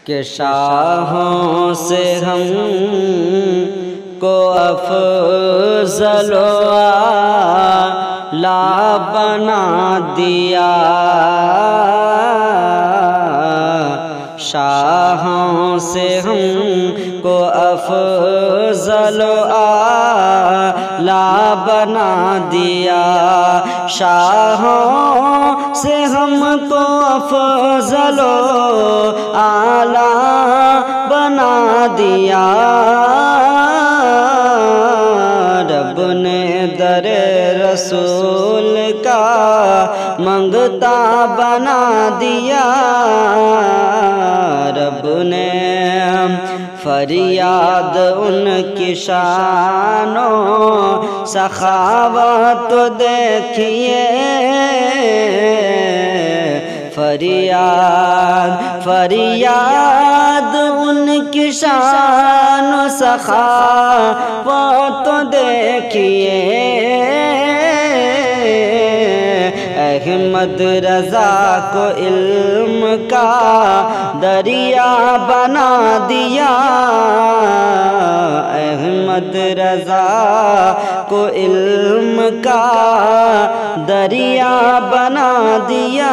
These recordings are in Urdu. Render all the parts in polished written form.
کہ شاہوں سے ہم کو افضل و اعلیٰ بنا دیا، شاہوں سے ہم کو افضل و اعلیٰ بنا دیا، شاہوں سے ہم کو افضل و اعلیٰ بنا دیا، رب نے در رسول کا منگتا بنا دیا، رب نے فریاد ان کی شان و سخاوت دیکھیے، فریاد ان کی شان و سخاوت دیکھیے، احمد رضا کو علم کا دریا بنا دیا، احمد رضا کو علم کا دریا بنا دیا،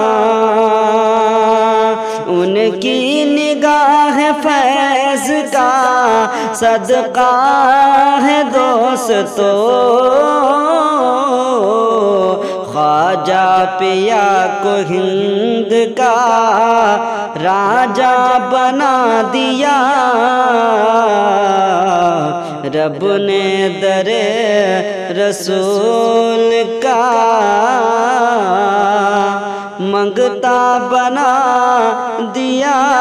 ان کی نگاہ فیض کا صدقہ ہے دوستو، خواجہ پیا کو ہند کا راجہ بنا دیا، رب نے در رسول کا منگتا بنا دیا۔